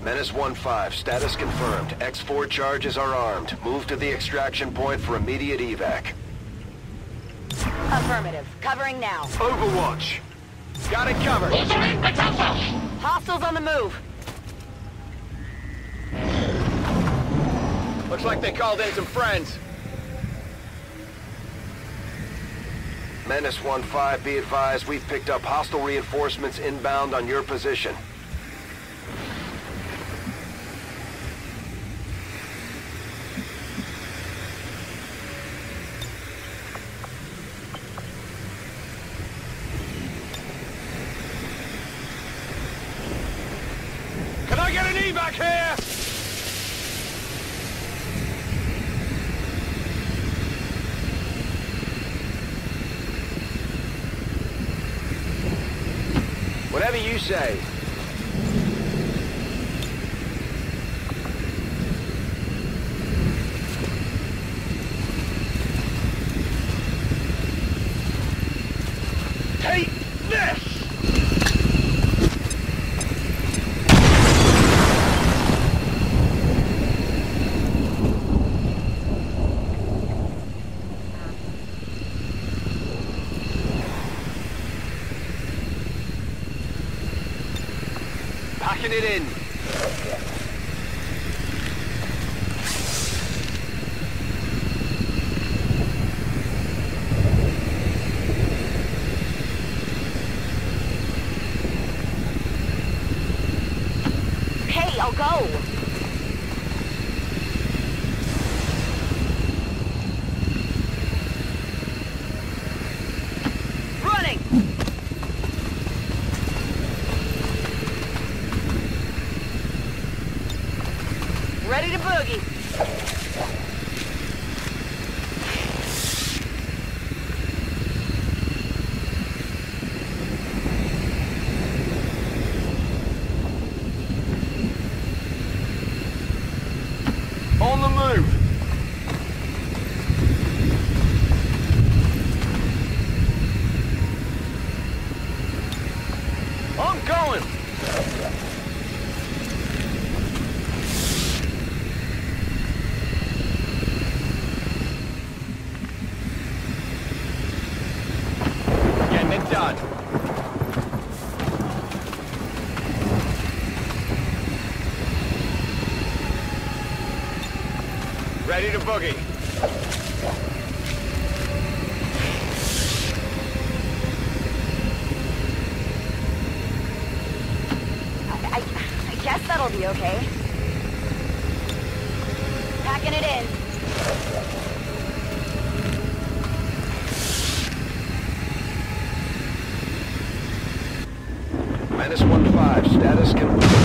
Menace 1-5, status confirmed. X4 charges are armed. Move to the extraction point for immediate evac. Affirmative. Covering now. Overwatch. Got it covered. Hostiles on the move. Looks like they called in some friends. Menace 1-5, be advised, we've picked up hostile reinforcements inbound on your position. Can I get an evac here? Whatever you say. Take this! Packing it in. Hey, I'll go. Running. Ready to boogie. On the move. I'm going. Getting it done. Ready to boogie. I guess that'll be okay. Packing it in. Menace 1-5, status confirmed.